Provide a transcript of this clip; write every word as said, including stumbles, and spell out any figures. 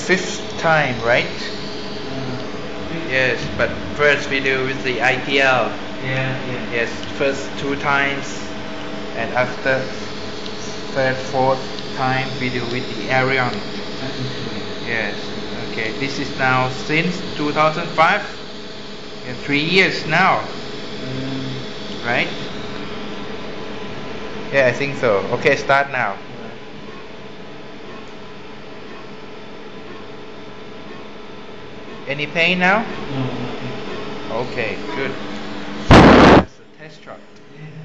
fifth time, right? Yes, but first we do with the ideal. Yeah, yeah. Yes, first two times, and after third, fourth time we do with the arion. Yes. Okay. This is now since two thousand five. Yeah, three years now. Mm. Right? Yeah, I think so. Okay, start now. Any pain now? No, nothing. Okay, good. That's a test shot. Yeah.